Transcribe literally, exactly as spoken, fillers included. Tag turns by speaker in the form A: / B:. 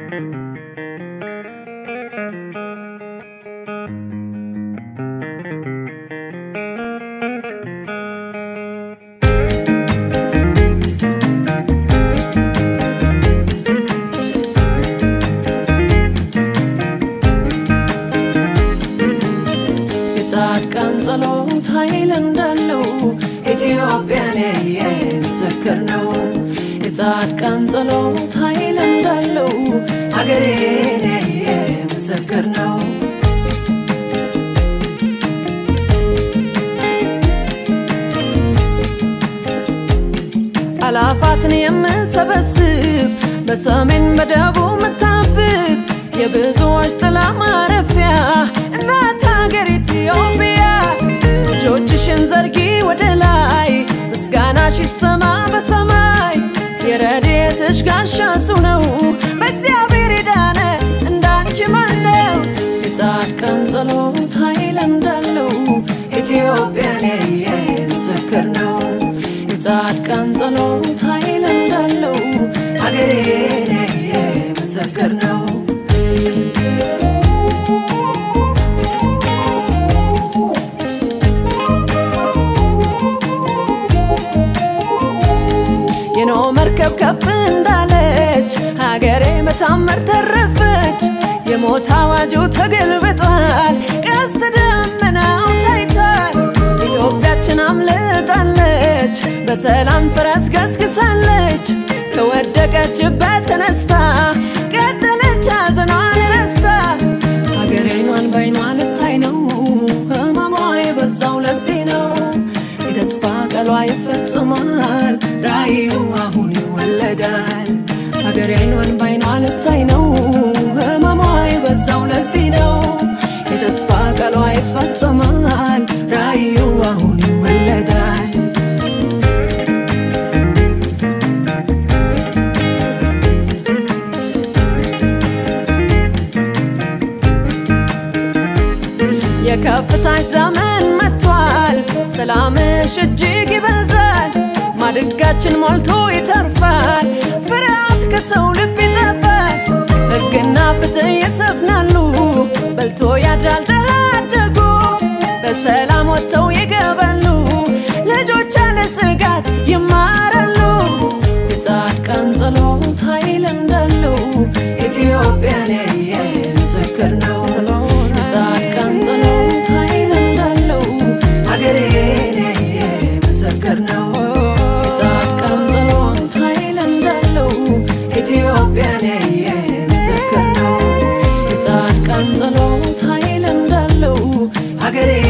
A: ጸሎት ኃይል እንዳለው ኢትዮጵያ ምስክር ነው የጻድቃን ጸሎት ኃይል እንዳለው ሀገሬ ምስክር ነው አላፋትን የምትሰበስብ በሰሜን በደቡብ ምታብብ የብዙዎች ጥላ ማረፊያ እናት ሀገር ኢትዮጵያ እጆችሽን ዘርጊ ወደ ላይ ምስጋናሽ ይሰማ በሰማይ የረድኤትሽ ጋሻ እሱ ነው በእግዚአብሔር የዳነ እንዳንቺ ማን ነው የጻድቃን ጸሎት ኃይል እንዳለው ኢትዮጵያ ምስክር ነው የጻድቃን ጸሎት ኃይል እንዳለው ሀገሬ ምስክር ነው የኖህ መርከብ ከፍ እንዳለች ሀገሬ በታምር ተረፈች የሞት አዋጁ ተገልብጧል ቀስተ ደመናው ታይቷል ኢትዮጵያችን አምልጣለች በሰላም ፈረስ ገስግሳለች ከወደቀችበት ተነስታ ቀጠለች ሐዘኗን ረስታ ሀገሬኗን ባይኗ ልታይ ነው ህመሟ የበዛው ለዚህ ነው የተስፋ ቃሏ ይፈጸማል ራእዩ አሁን ይወለዳል ሀገሬኗን ባይኗ ልታይ ነው ህመሟ የበዛው ለዚህ ነው የተስፋ ቃሏ ይፈጸማል ራእዩ አሁን ይወለዳል የከፍታሽ ዘመን መጥቷል ሰላምሽ እጅግ ይበዛል ማድጋችን ሞልቶ ይተርፋል ፍርሃት ከሰው ልብ ይጠፋል ሕግና ፍትህ ይሰፍናሉ በልቶ ያድራል ድሃ አደጉ በሰላም ወጥተው ይገባሉ ልጆች ያለ ስጋት ይማራሉ የጻድቃን ጸሎት ኃይል እንዳለው ኢትዮጵያ ምስክር ነው የጻድቃን ጸሎት ኃይል እንዳለው ሀገሬ ምስክር ነው የጻድቃን ጸሎት ኃይል እንዳለው ኢትዮጵያ ምስክር ነው የጻድቃን ጸሎት ኃይል እንዳለው ሀገሬ